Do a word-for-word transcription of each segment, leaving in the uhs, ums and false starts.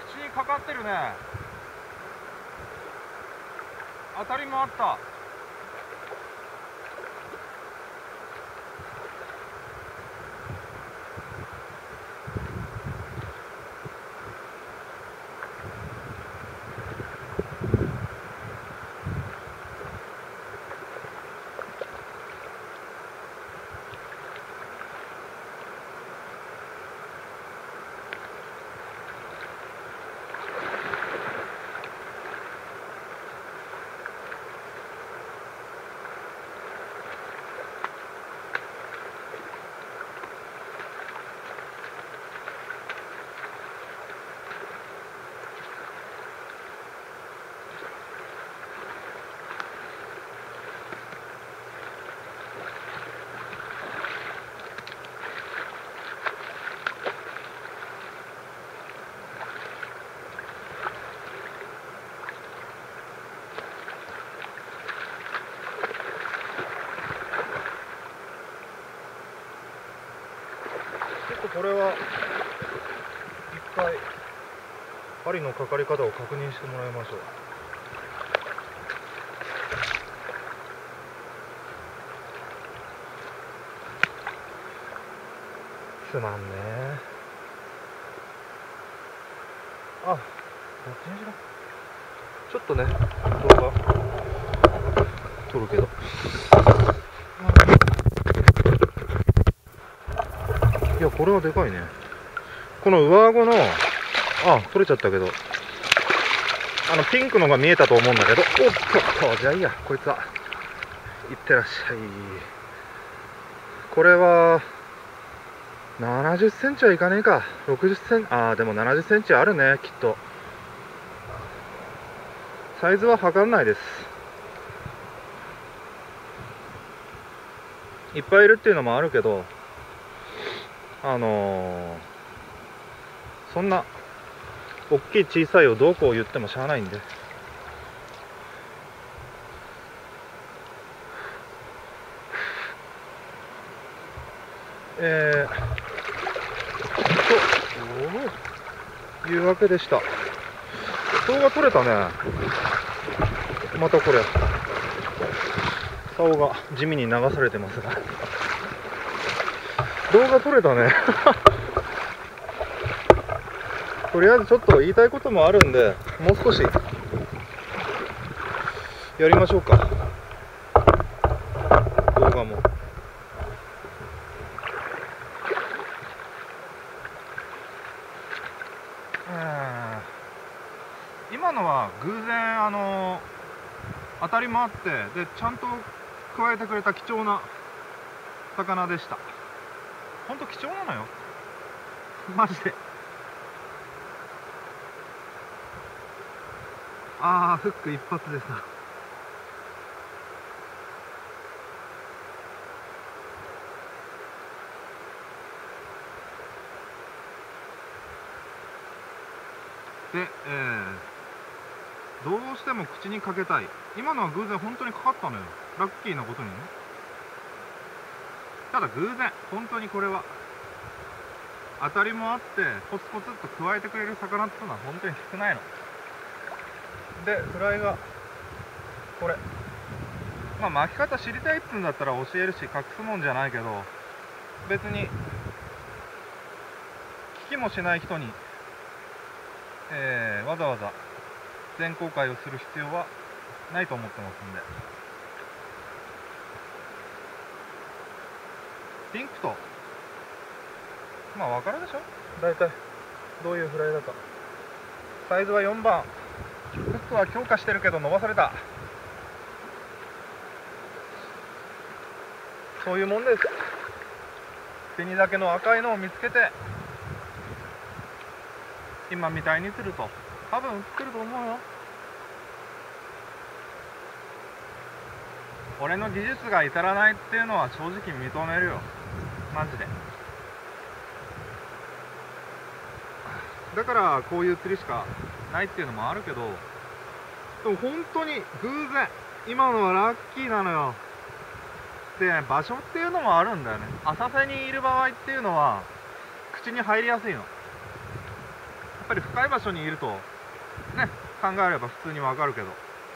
口にかかってるね。当たりもあった。これは一回針のかかり方を確認してもらいましょう。すまんね。あ、どっちにしろちょっとね動画撮るけど、いやこれはでかいね。この上顎のあ取れちゃったけど、あのピンクのが見えたと思うんだけど、おっとじゃあいいや、こいつはいってらっしゃい。これはななじゅっセンチはいかねえか、ろくじゅっセンチ、ああでもななじゅっセンチあるねきっと。サイズは測んないです。いっぱいいるっていうのもあるけど、あのー、そんな大きい小さいをどうこう言ってもしゃあないんで、えー、というわけでした。竿が取れたね。またこれ竿が地味に流されてますが、動画撮れたねとりあえずちょっと言いたいこともあるんで、もう少しやりましょうか、動画も。今のは偶然あの当たりもあって、でちゃんと加えてくれた貴重な魚でした。ほんと貴重なのよマジで。ああフック一発ですな。で、えー、どうしても口にかけたい。今のは偶然本当にかかったのよ、ラッキーなことにね。ただ偶然、本当にこれは当たりもあってポツポツっと加えてくれる魚っていうのは本当に少ないので、フライがこれ、まあ巻き方知りたいっつうんだったら教えるし隠すもんじゃないけど、別に聞きもしない人に、えー、わざわざ全公開をする必要はないと思ってますんで。ピンクとまあ分かるでしょ大体どういうフライだか。サイズはよんばん、フックは強化してるけど伸ばされた。そういうもんです。紅鮭の赤いのを見つけて今みたいにすると多分映ってると思うよ。俺の技術が至らないっていうのは正直認めるよ、マジで。だからこういう釣りしかないっていうのもあるけど、でも本当に偶然、今のはラッキーなのよ。で、場所っていうのもあるんだよね。浅瀬にいる場合っていうのは口に入りやすいの。 ぱり深い場所にいるとね、考えれば普通にわかるけど、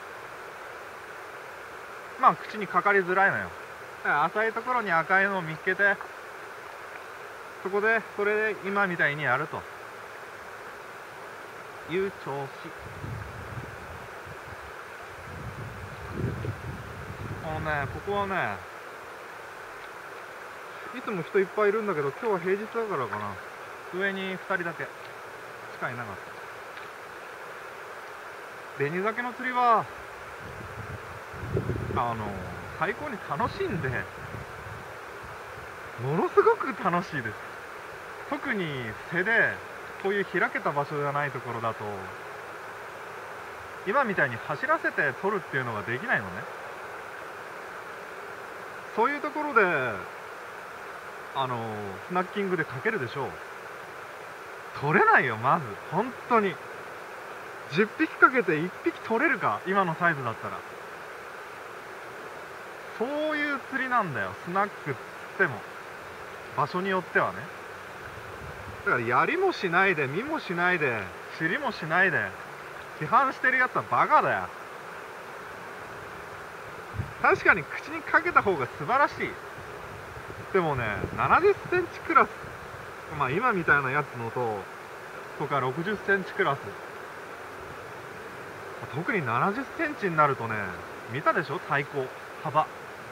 まあ口にかかりづらいのよ。だから浅いところに赤いのを見つけて、そこでそれで今みたいにやるという調子。あのね、ここはね、いつも人いっぱいいるんだけど、今日は平日だからかな、上にふたりだけしかいなかった。紅鮭の釣りはあの最高に楽しいんで、ものすごく楽しいです。特に瀬でこういう開けた場所じゃないところだと、今みたいに走らせて取るっていうのができないのね。そういうところであのスナッキングでかけるでしょう。取れないよ、まず本当に。じゅっぴきかけていっぴき取れるか、今のサイズだったら。そういう釣りなんだよ、スナックっつっても。場所によってはね。だからやりもしないで見もしないで知りもしないで批判してるやつはバカだよ。確かに口にかけた方が素晴らしい。でもね、ななじゅっセンチクラス、まあ今みたいなやつのととかろくじゅっセンチクラス、特にななじゅっセンチになるとね、見たでしょ、太鼓幅。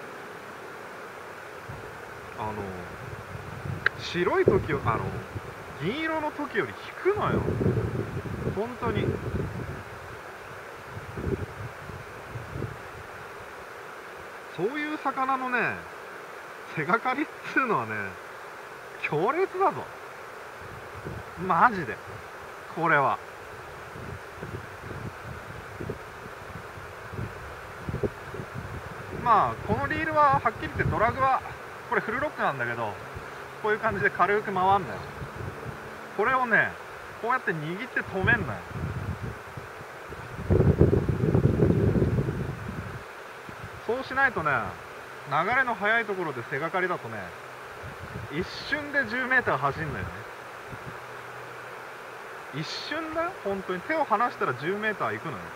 あの白い時よ、あの銀色の時より引くのよ、本当に。そういう魚のね、手がかりっつうのはね、強烈だぞマジで。これはまあこのリールははっきり言ってドラグはこれフルロックなんだけど、こういう感じで軽く回んのよ。これをね、こうやって握って止めんのよ。そうしないとね、流れの速いところで背がかりだとね、一瞬でじゅうメーター走るんだよね。一瞬だよ、本当に。手を離したらじゅうメーター行くのよ。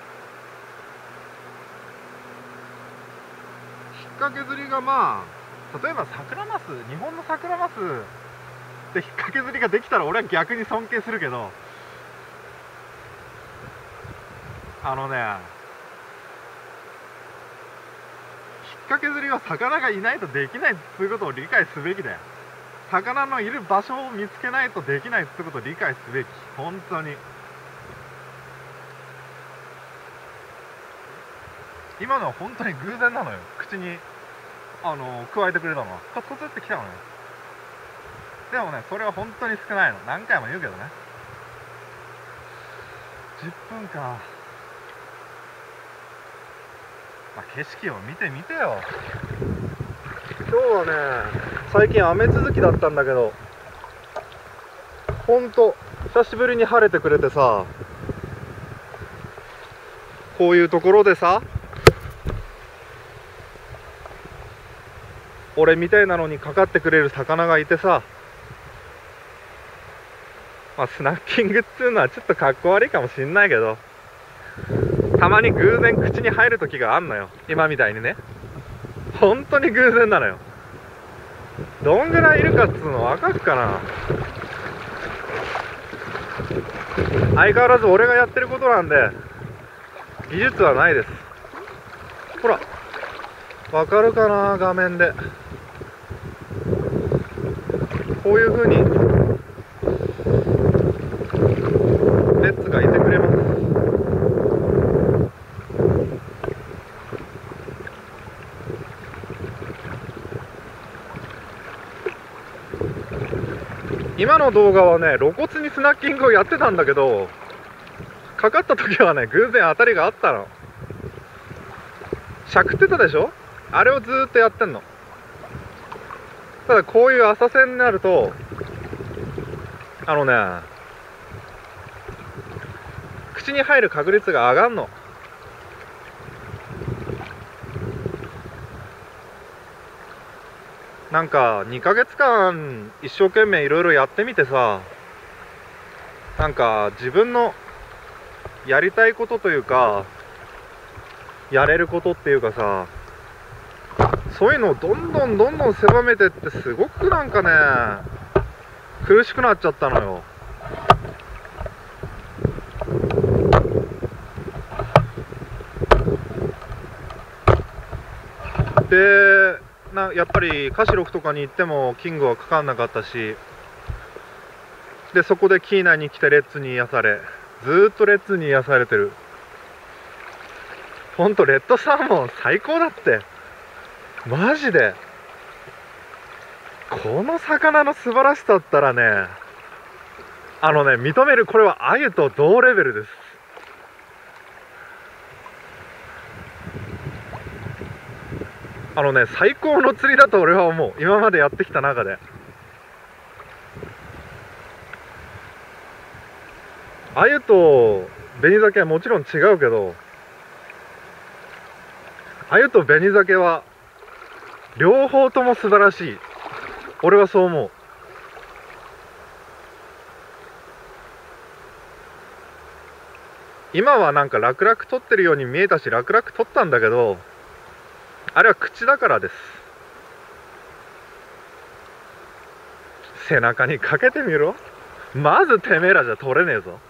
引っ掛け釣りが、まあ例えばサクラマス、日本のサクラマスで引っ掛け釣りができたら俺は逆に尊敬するけど、あのね、引っ掛け釣りは魚がいないとできないっていうことを理解すべきだよ。魚のいる場所を見つけないとできないってことを理解すべき、本当に。今のは本当に偶然なのよ。口にあの加えてくれたのはコツコツってきたのよ。でもね、それは本当に少ないの。何回も言うけどね。じゅっぷんか。まあ、景色を見てみてよ。今日はね、最近雨続きだったんだけど、ほんと久しぶりに晴れてくれてさ、こういうところでさ、俺みたいなのにかかってくれる魚がいてさ、まあ、スナッキングっつうのはちょっとかっこ悪いかもしんないけど、たまに偶然口に入る時があんのよ、今みたいにね。本当に偶然なのよ。どんぐらいいるかっつうの分かるかな。相変わらず俺がやってることなんで技術はないです。ほら分かるかな、画面で。こういう風にレッツがいてくれます。今の動画はね、露骨にスナッキングをやってたんだけど、かかった時はね、偶然当たりがあったの。しゃくってたでしょ、あれをずーっとやってんの。ただこういう浅瀬になると、あのね、口に入る確率が上がんの。なんかにかげつかん一生懸命いろいろやってみてさ、 なんか自分のやりたいことというか、やれることっていうかさ、そういうのをどんどんどんどん狭めてって、すごくなんかね苦しくなっちゃったのよ。でなやっぱりカシロフとかに行ってもキングはかかんなかったし、でそこでキーナに来てレッツに癒され、ずーっとレッツに癒されてる。ほんとレッドサーモン最高だって、マジで。この魚の素晴らしさったらね、あのね認める、これはアユと同レベルです。あのね最高の釣りだと俺は思う、今までやってきた中で。アユと紅鮭はもちろん違うけど、アユと紅鮭は両方とも素晴らしい。俺はそう思う。今はなんか楽々取ってるように見えたし、楽々取ったんだけど、あれは口だからです。背中にかけてみろ。まずてめえらじゃ取れねえぞ。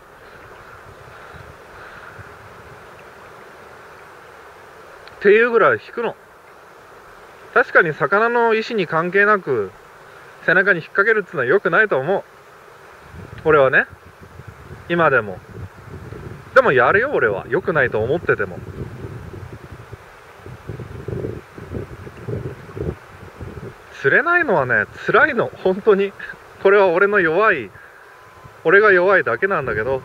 っていうぐらい引くの。確かに魚の意思に関係なく背中に引っ掛けるっていうのは良くないと思う、俺はね。今でもでもやるよ、俺は。良くないと思ってても。釣れないのはね辛いの、本当に。これは俺の弱い俺が弱いだけなんだけど、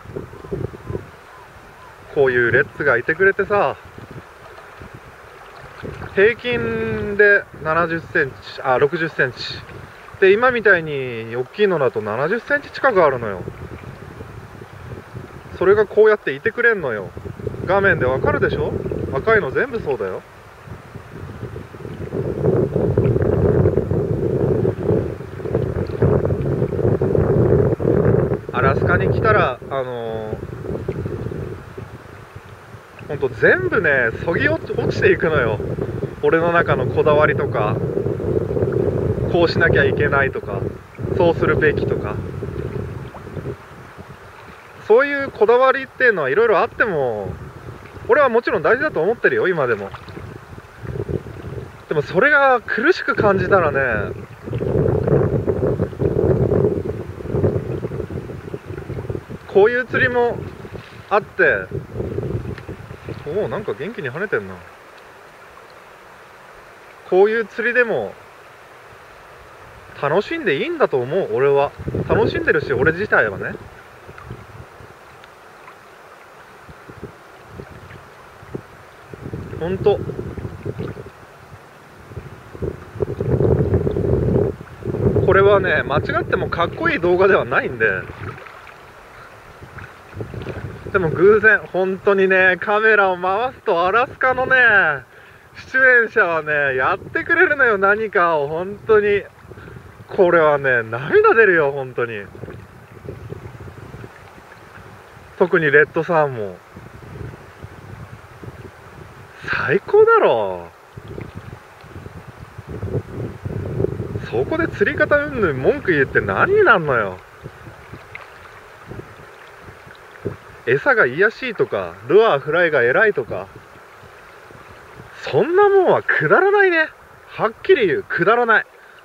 こういうレッツがいてくれてさ、平均でななじゅっセンチ、あろくじゅっセンチで、今みたいに大きいのだとななじゅっセンチ近くあるのよ。それがこうやっていてくれんのよ。画面でわかるでしょ、赤いの全部そうだよ。アラスカに来たらあのー、ほんと全部ねそぎ落ちていくのよ。俺の中のこだわりとか、こうしなきゃいけないとか、そうするべきとか、そういうこだわりっていうのはいろいろあっても、俺はもちろん大事だと思ってるよ、今でも。でもそれが苦しく感じたらね、こういう釣りもあって、おお、なんか元気に跳ねてんな。こういう釣りでも楽しんでいいんだと思う、俺は。楽しんでるし、俺自体はね。ほんとこれはね間違ってもかっこいい動画ではないんで。でも偶然本当にねカメラを回すとアラスカのね出演者はねやってくれるのよ、何かを。本当にこれはね涙出るよ、本当に。特にレッドサーモン最高だろ。そこで釣り方うんぬん文句言って何になんのよ。餌が癒やしいとか、ルアーフライが偉いとか、そんなもんはくだらないね。はっきり言う、くだらない。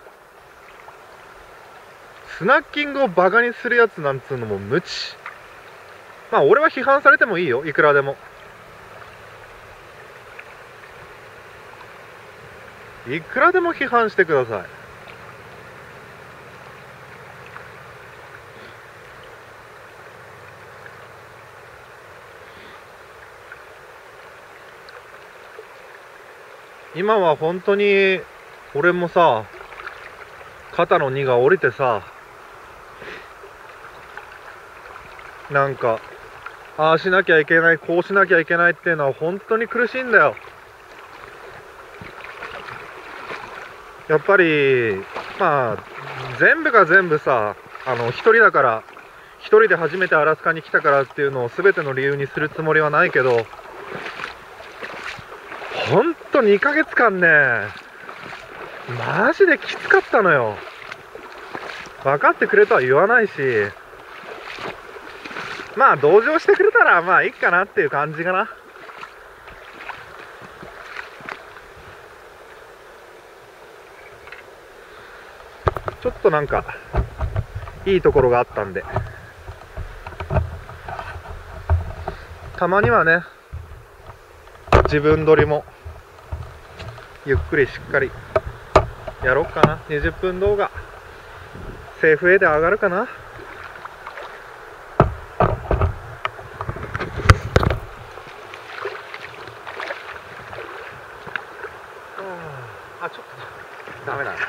スナッキングをバカにするやつなんつうのも無知。まあ俺は批判されてもいいよ、いくらでも。いくらでも批判してください。今は本当に俺もさ、肩の荷が下りてさ、なんかああしなきゃいけない、こうしなきゃいけないっていうのは本当に苦しいんだよ。やっぱりまあ全部が全部さ、あの一人だから一一人で初めてアラスカに来たからっていうのを全ての理由にするつもりはないけど、ほんとにかげつかんね、マジできつかったのよ。分かってくれとは言わないし、まあ同情してくれたらまあいいかなっていう感じかな。ちょっとなんかいいところがあったんで、たまにはね、自分撮りもゆっくりしっかりやろうかな。にじゅっぷん動画セーフウェイで上がるかな。あ、ちょっとダメだな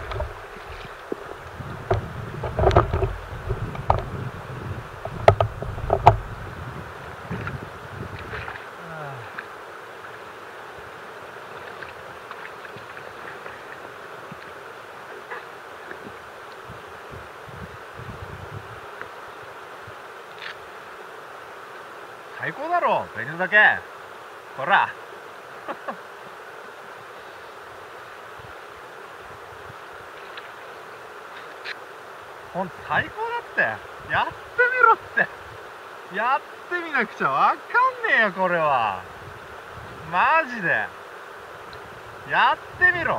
最高だろ、紅酒。ほらほんと最高だって。やってみろって。やってみなくちゃわかんねえよ、これは。マジでやってみろ。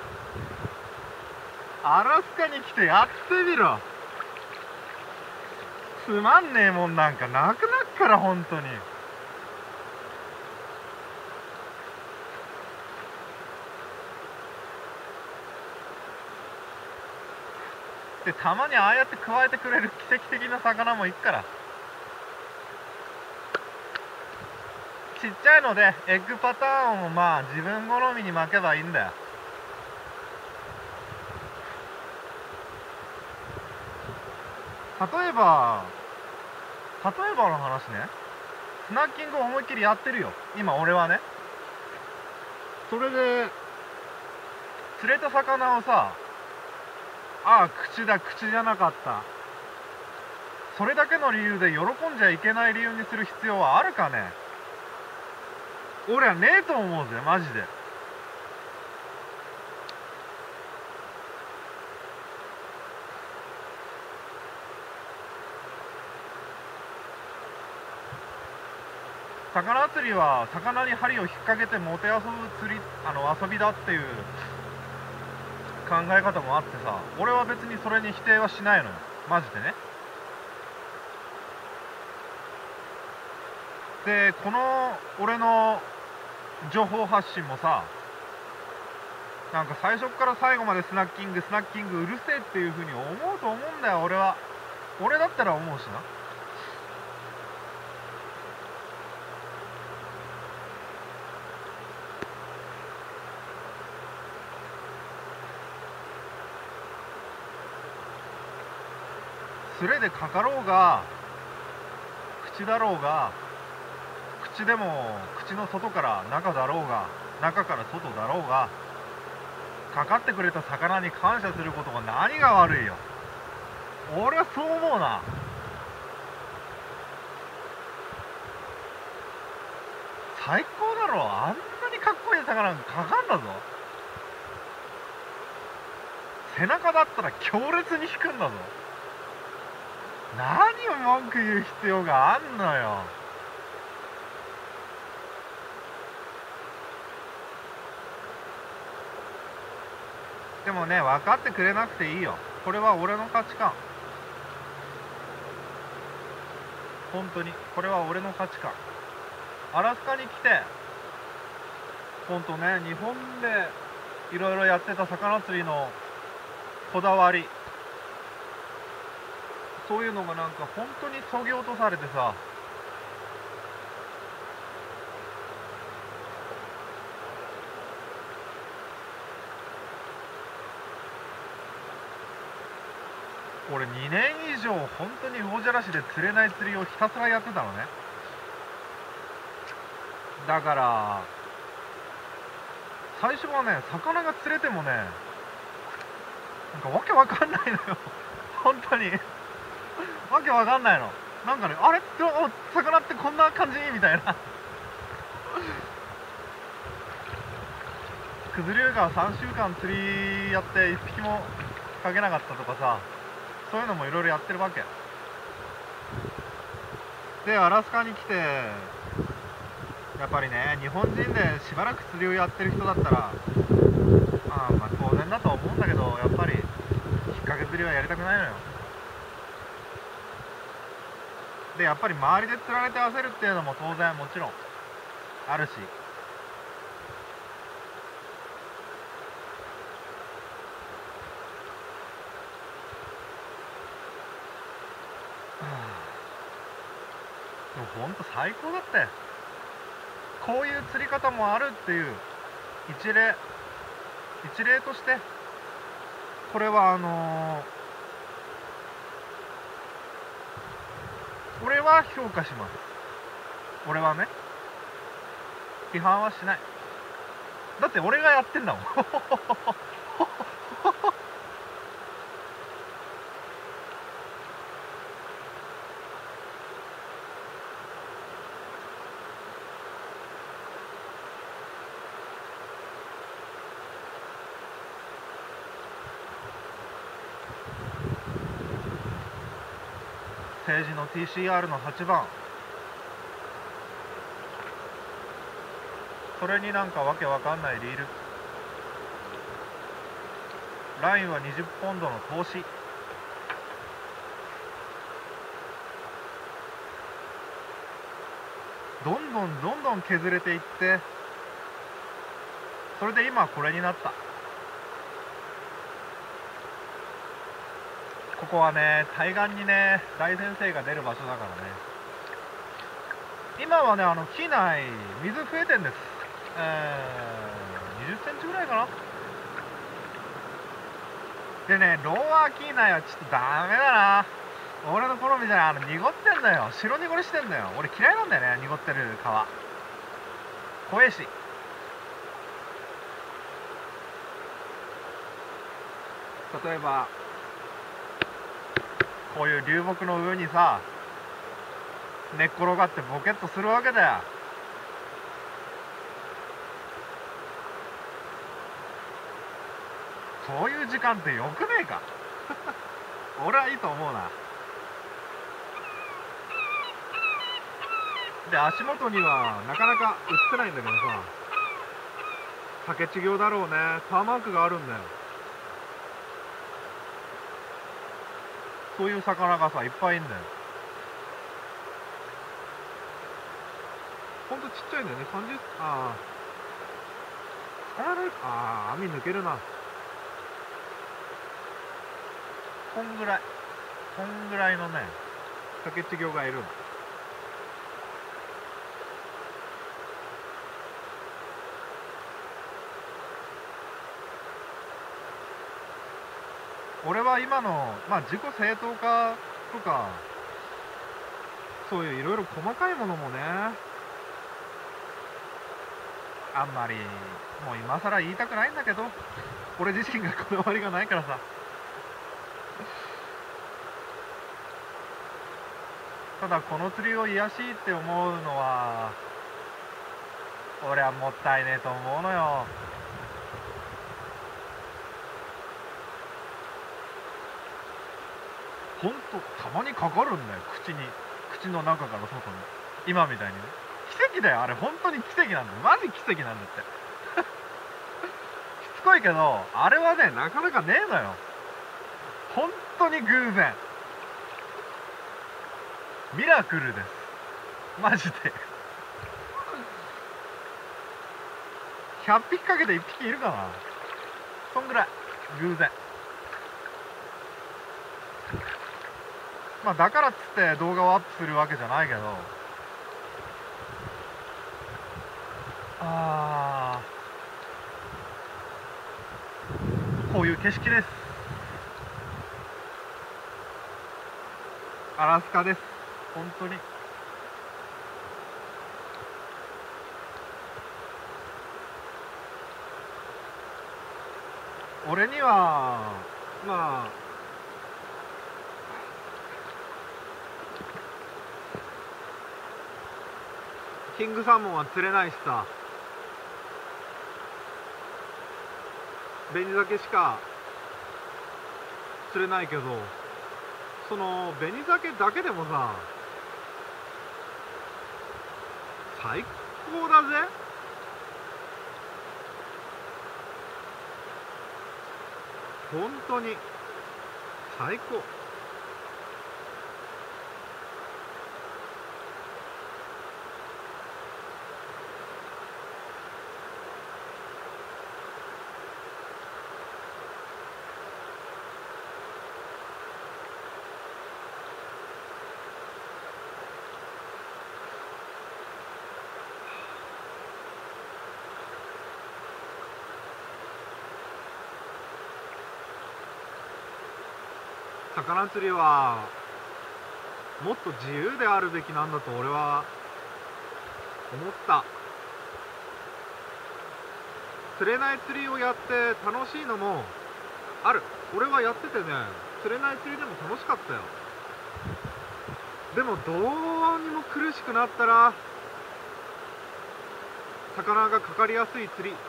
アラスカに来てやってみろ。つまんねえもんなんかなくなっから、ほんとに。で、たまにああやって加えてくれる奇跡的な魚もいっから。ちっちゃいのでエッグパターンをまあ自分好みに巻けばいいんだよ。例えば例えばの話ね、スナッキングを思いっきりやってるよ今俺はね。それで釣れた魚をさ、ああ口だ口じゃなかった、それだけの理由で喜んじゃいけない理由にする必要はあるかね。俺はねえと思うぜマジで。魚釣りは魚に針を引っ掛けてもてあそぶ釣り、あの遊びだっていう考え方もあってさ、俺は別にそれに否定はしないのよマジでね。でこの俺の情報発信もさ、なんか最初から最後までスナッキングスナッキングうるせえっていうふうに思うと思うんだよ俺は。俺だったら思うしな。スレでかかろうが口だろうが、口でも口の外から中だろうが中から外だろうが、かかってくれた魚に感謝することが何が悪いよ。俺はそう思うな。最高だろ、あんなにかっこいい魚がかかんだぞ。背中だったら強烈に引くんだぞ。何を文句言う必要があんのよ。でもね、分かってくれなくていいよ。これは俺の価値観。本当にこれは俺の価値観。アラスカに来て本当ね、日本でいろいろやってた魚釣りのこだわり、そういうのがなんか本当にそぎ落とされてさ、俺にねん以上本当に魚じゃらしで釣れない釣りをひたすらやってたのね。だから最初はね、魚が釣れてもね、なんかわけわかんないのよ本当にわけわかんないの。なんかね、あれってお魚ってこんな感じみたいな九頭竜がさんしゅうかん釣りやっていっぴきもかけなかったとかさ、そういうのもいろいろやってるわけで、アラスカに来てやっぱりね、日本人でしばらく釣りをやってる人だったら、あまあ当然だと思うんだけど、やっぱり引っ掛け釣りはやりたくないのよ。でやっぱり周りで釣られて焦るっていうのも当然もちろんあるし、でもほんと最高だって。こういう釣り方もあるっていう一例一例として、これはあのー俺は評価します。俺はね、批判はしない。だって俺がやってんだもん政治の ティーシーアール のはちばん、それになんかわけわかんないリール、ラインはにじゅうポンドの投資、どんどんどんどん削れていって、それで今これになった。ここはね、対岸にね大先生が出る場所だからね。今はね、あの機内水増えてんです。えー、にじゅっセンチぐらいかな。でね、ローアー機内はちょっとダメだな。俺の好みじゃない。あの濁ってんだよ、白濁りしてんだよ。俺嫌いなんだよね、濁ってる川。怖えし。例えばこういう流木の上にさ、寝っ転がってボケっとするわけだよ。そういう時間ってよくねえか俺はいいと思うな。で足元にはなかなか映ってないんだけどさ、竹稚魚だろうね、パーマークがあるんだよ。そういう魚がさいっぱいいんだよ。ほんとちっちゃいんだよね。さんじゅう、あああれ、ああ網抜けるな。こんぐらいこんぐらいのね竹稚魚がいるの。俺は今の、まあ、自己正当化とかそういういろいろ細かいものもね、あんまりもう今更言いたくないんだけど、俺自身がこだわりがないからさ。ただこの釣りを癒しいって思うのは俺はもったいねえと思うのよ。ほんとたまにかかるんだよ、口に、口の中から外に。今みたいにね、奇跡だよあれ。本当に奇跡なんだよ、マジ奇跡なんだってしつこいけどあれはね、なかなかねえのよ。本当に偶然、ミラクルですマジでひゃっぴきかけていっぴきいるかな、そんぐらい偶然。まあだからっつって動画をアップするわけじゃないけど、あー、こういう景色です。アラスカです、本当に。俺にはまあキングサーモンは釣れないしさ、紅鮭しか釣れないけど、その紅鮭だけでもさ最高だぜ。本当に最高。魚釣りはもっと自由であるべきなんだと俺は思った。釣れない釣りをやって楽しいのもある。俺はやっててね、釣れない釣りでも楽しかったよ。でもどうにも苦しくなったら魚がかかりやすい釣り、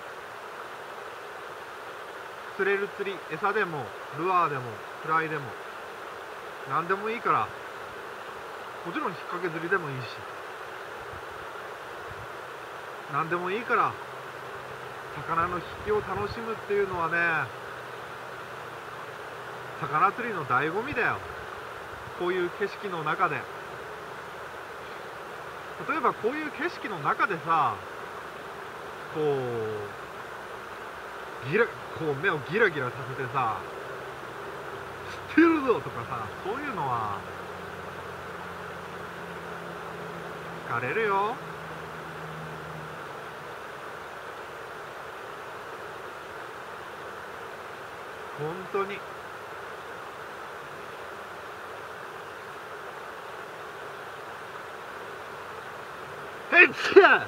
釣れる釣り、餌でもルアーでもフライでも何でもいいから、もちろん引っ掛け釣りでもいいし何でもいいから、魚の引きを楽しむっていうのはね、魚釣りの醍醐味だよ。こういう景色の中で、例えばこういう景色の中でさ、こうギラこう目をギラギラさせてさ、釣ってるぞとかさ、そういうのは疲れるよ。本当に。えっちゃ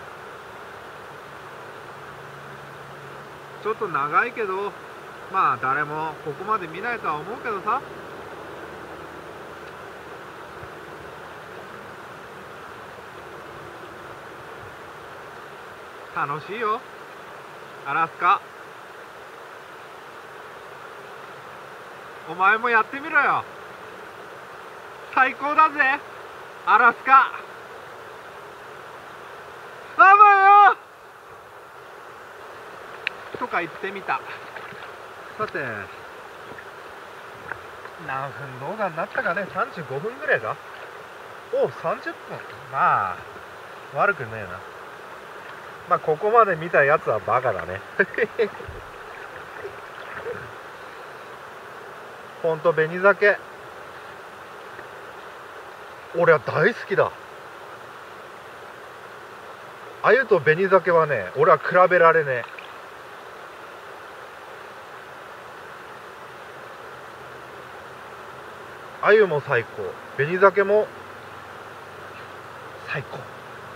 ちょっと長いけど、まあ誰もここまで見ないとは思うけどさ、楽しいよアラスカ。お前もやってみろよ。最高だぜアラスカ。あばよとか言ってみた。さて何分動画になったかね。さんじゅうごふんぐらいだ。おさんじゅっぷん、まあ悪くねえな。まあここまで見たやつはバカだねほんと紅鮭俺は大好きだ。鮎と紅鮭はね、俺は比べられねえ。鮎も最高、紅鮭も最高。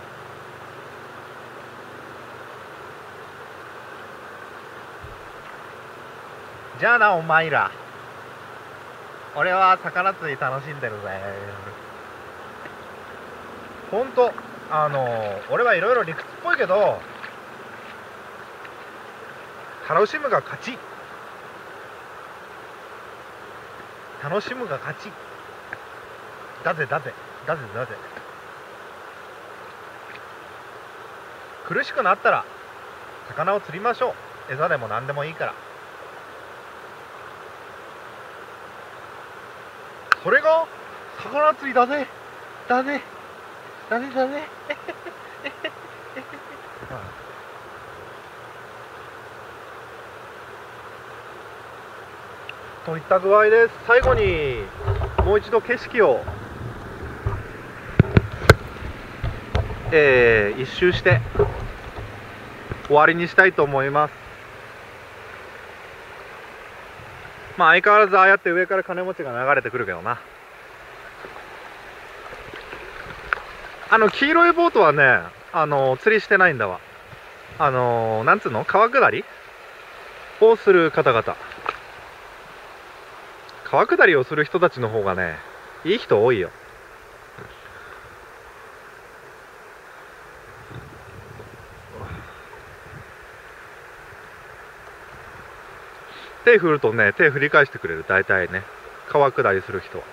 じゃあなお前ら、俺は魚釣り楽しんでるぜ。ほんとあのー、俺はいろいろ理屈っぽいけど、楽しむが勝ち。楽しむが勝ちだぜだぜだぜだぜ。苦しくなったら魚を釣りましょう。餌でも何でもいいから。それが魚釣りだぜだぜだぜだぜといった具合で、最後にもう一度景色を、えー、一周して終わりにしたいと思います。まあ相変わらずああやって上から金持ちが流れてくるけどな。あの黄色いボートはね、あの釣りしてないんだわ。あのなんつうの、川下りをする方々、川下りをする人たちの方がね、いい人多いよ。 手振るとね、手振り返してくれる、大体ね、川下りする人は。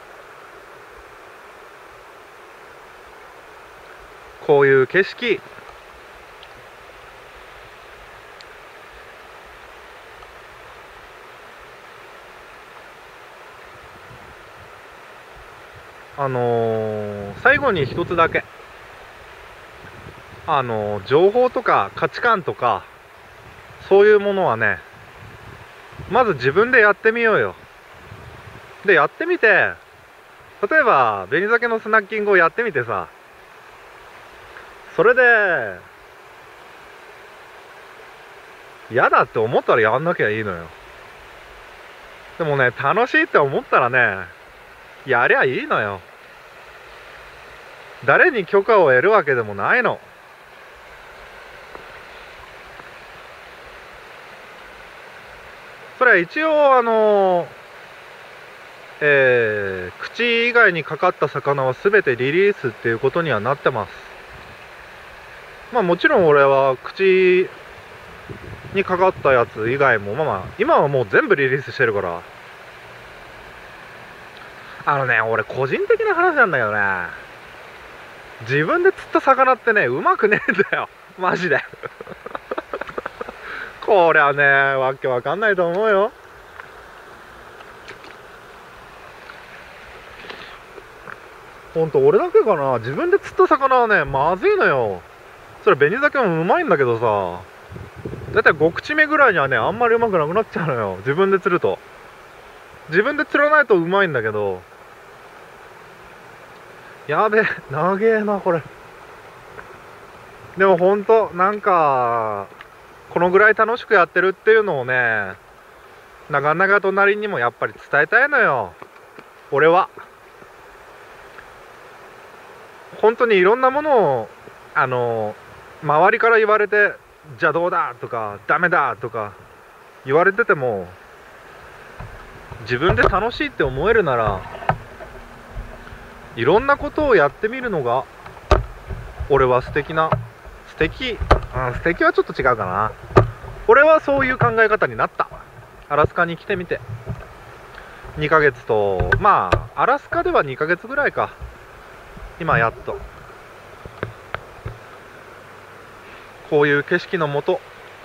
こういう景色、あのー、最後に一つだけ、あのー、情報とか価値観とかそういうものはね、まず自分でやってみようよ。でやってみて、例えば紅鮭のスナッキングをやってみてさ、それで嫌だって思ったらやんなきゃいいのよ。でもね、楽しいって思ったらね、やりゃいいのよ。誰に許可を得るわけでもないの。それは一応あのえー、口以外にかかった魚は全てリリースっていうことにはなってます。まあもちろん俺は口にかかったやつ以外もまあまあ今はもう全部リリースしてるから。あのね、俺個人的な話なんだけどね、自分で釣った魚ってね、うまくねえんだよマジでこれはね、わけわかんないと思うよ。ほんと俺だけかな、自分で釣った魚はね、まずいのよ。それ紅鮭もうまいんだけどさ、だいたいご口目ぐらいにはね、あんまりうまくなくなっちゃうのよ、自分で釣ると。自分で釣らないとうまいんだけど、やべえ、長えなこれ。でもほんとなんかこのぐらい楽しくやってるっていうのをね、長々となりにもやっぱり伝えたいのよ、俺は。本当にいろんなものをあの周りから言われて、じゃあどうだとかダメだとか言われてても、自分で楽しいって思えるならいろんなことをやってみるのが俺は素敵な素敵、うん、素敵はちょっと違うかな。俺はそういう考え方になった。アラスカに来てみてにかげつと、まあアラスカではにかげつぐらいか、今やっとこういう景色のもと、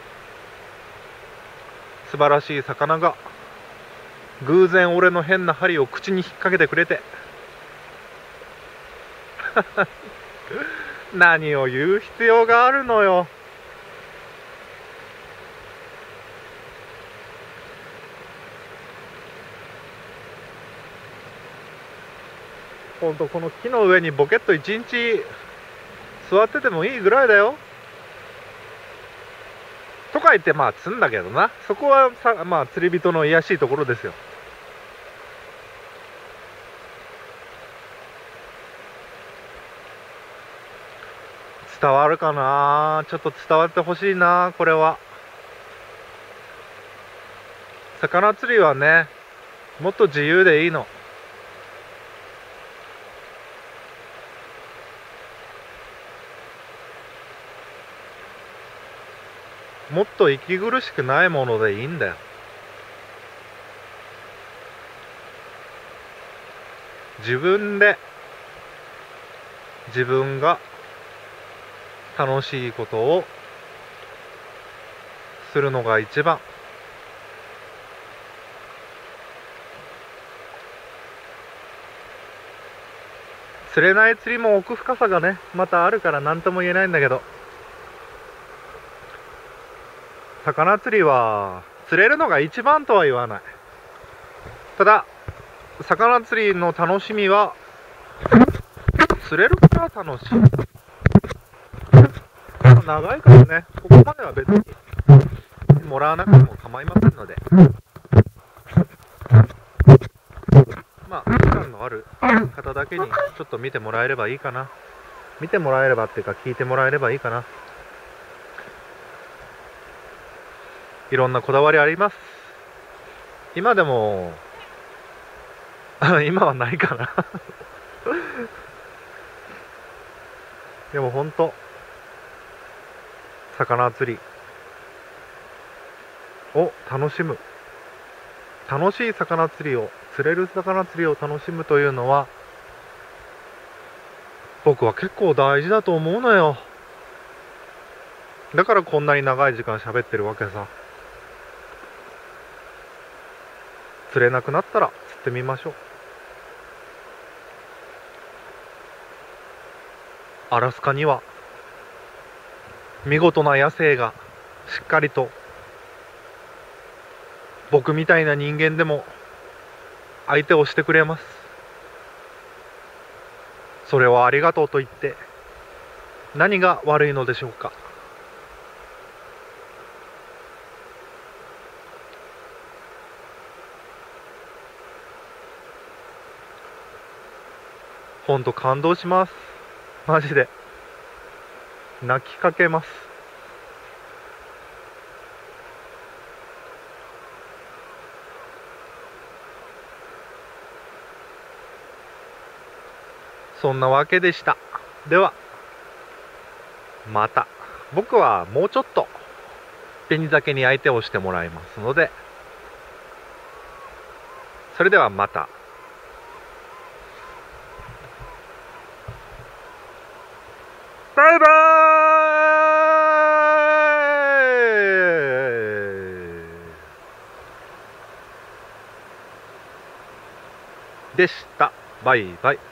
素晴らしい魚が偶然俺の変な針を口に引っ掛けてくれて何を言う必要があるのよ。ほんとこの木の上にボケっと一日座っててもいいぐらいだよ。とか言ってまあ釣んだけどな、そこはさ、まあ釣り人の卑しいところですよ。伝わるかな、ちょっと伝わってほしいな。これは魚釣りはね、もっと自由でいいの。もっと息苦しくないものでいいんだよ。自分で自分が楽しいことをするのが一番。釣れない釣りも奥深さがねまたあるから何とも言えないんだけど、魚釣りは釣れるのが一番とは言わない。ただ魚釣りの楽しみは釣れるから楽しい。長いからね、ここまでは別にもらわなくても構いませんので、まあ時間のある方だけにちょっと見てもらえればいいかな。見てもらえればっていうか聞いてもらえればいいかな。いろんなこだわりあります。今でも今はないかなでもほんと魚釣りを楽しむ楽しい魚釣りを釣れる魚釣りを楽しむというのは僕は結構大事だと思うのよ。だからこんなに長い時間喋ってるわけさ。釣れなくなったら釣ってみましょう。アラスカには見事な野生がしっかりと僕みたいな人間でも相手をしてくれます。それはありがとうと言って何が悪いのでしょうか。ほんと感動します。マジで泣きかけます。そんなわけでした。ではまた。僕はもうちょっと紅鮭に相手をしてもらいますので、それではまた。バイバイでした。バイバイ。